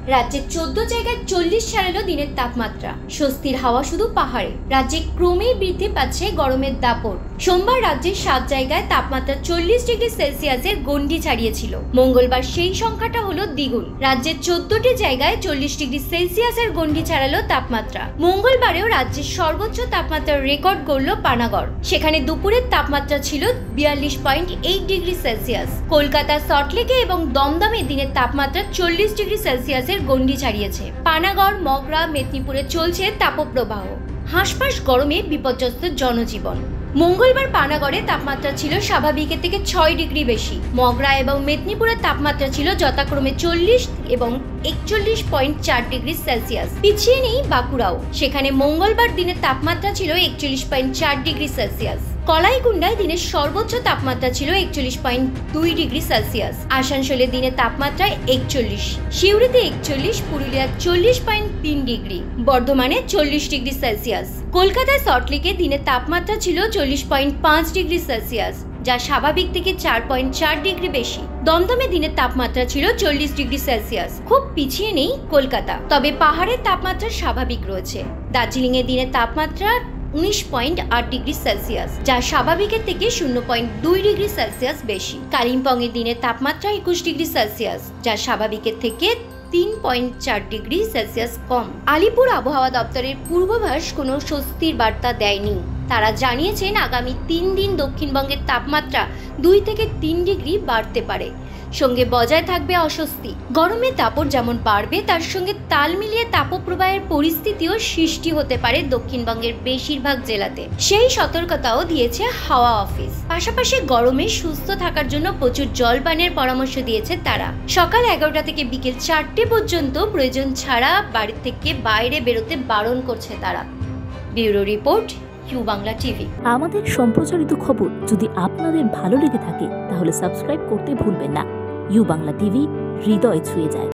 রাজ্যের 14 জায়গায় 40 ছাড়ালো দিনের তাপমাত্রা। স্বস্তির হাওয়া শুধু পাহাড়ে। রাজ্যে ক্রমেই বৃদ্ধি পাচ্ছে গরমের দাপট। সোমবার রাজ্যের 7 জায়গায় তাপমাত্রা 40 ডিগ্রি সেলসিয়াসের গণ্ডি ছাড়িয়েছিল। মঙ্গলবার সেই সংখ্যাটা হলো দ্বিগুণ। রাজ্যের 14টি জায়গায় 40 ডিগ্রি সেলসিয়াসের গণ্ডি ছাড়ালো তাপমাত্রা। মঙ্গলবারেও রাজ্যের সর্বোচ্চ তাপমাত্রার রেকর্ড গড়ল পানাগড়। সেখানে দুপুরের তাপমাত্রা ছিল 42.8 ডিগ্রি সেলসিয়াস। কলকাতা, সল্টলেকে এবং দমদমে দিনের তাপমাত্রা 40 ডিগ্রি সেলসিয়াসের গণ্ডি ছাড়িয়েছে। পানাগড়, মগরা, মেদিনীপুরে চলছে তাপপ্রবাহ। হাঁসফাঁস গরমে বিপর্যস্ত জনজীবন। মঙ্গলবার পানাগড়ে তাপমাত্রা ছিল স্বাভাবিকের থেকে 6 ডিগ্রি বেশি। মগরা এবং মেদিনীপুরের তাপমাত্রা ছিল যথাক্রমে 40 এবং 41.4 ডিগ্রি সেলসিয়াস। পিছিয়ে নেই বাঁকুড়াও। সেখানে মঙ্গলবার দিনের তাপমাত্রা ছিল 41.4 ডিগ্রি সেলসিয়াস। কলাইকুণ্ডায় দিনের সর্বোচ্চ তাপমাত্রা ছিল 41.2 ডিগ্রি সেলসিয়াস। আসানসোলে দিনের তাপমাত্রা 41, সিউড়িতে 41, পুরুলিয়া 40.3 ডিগ্রি, বর্ধমানে 40 ডিগ্রি সেলসিয়াস। কলকাতায় সল্টলেকে দিনের তাপমাত্রা ছিল 40.5 ডিগ্রি সেলসিয়াস, যা স্বাভাবিক থেকে 4.4 ডিগ্রি বেশি। দমদমে দিনের তাপমাত্রা ছিল 40 ডিগ্রি সেলসিয়াস। খুব পিছিয়ে নেই কলকাতা, তবে পাহাড়ের তাপমাত্রা স্বাভাবিক রয়েছে। দার্জিলিং এ দিনের তাপমাত্রা 19.8 ডিগ্রি সেলসিয়াস, যা স্বাভাবিকের থেকে 0.2 ডিগ্রি সেলসিয়াস বেশি। কালিম্পং এর দিনের তাপমাত্রা 21 ডিগ্রি সেলসিয়াস, যা স্বাভাবিকের থেকে 3.4 ডিগ্রি সেলসিয়াস কম। আলিপুর আবহাওয়া দপ্তরের পূর্বাভাস কোনো স্বস্তির বার্তা দেয়নি। তারা জানিয়েছেন আগামী 3 দিন দক্ষিণবঙ্গের তাপমাত্রা 2 থেকে 3 ডিগ্রি বাড়তে পারে, সঙ্গে বজায় থাকবে অস্বস্তি। গরমের দাপট যেমন বাড়বে, তার সঙ্গে তাল মিলিয়ে তাপপ্রবাহের পরিস্থিতিও সৃষ্টি হতে পারে দক্ষিণবঙ্গের বেশিরভাগ জেলাতে। সেই সতর্কতাও দিয়েছে হাওয়া অফিস। পাশাপাশি গরমে সুস্থ থাকার জন্য প্রচুর জল পানের পরামর্শ দিয়েছে তারা। সকাল 11টা থেকে বিকেল 4টে পর্যন্ত প্রয়োজন ছাড়া বাড়ি থেকে বাইরে বেরোতে বারণ করছে তারা। Bureau report, U Bangla TV. আমাদের সম্প্রচারিত খবর যদি আপনাদের ভালো লেগে থাকে তাহলে সাবস্ক্রাইব করতে ভুলবেন না। ইউ বাংলা টিভি হৃদয় ছুঁয়ে যায়।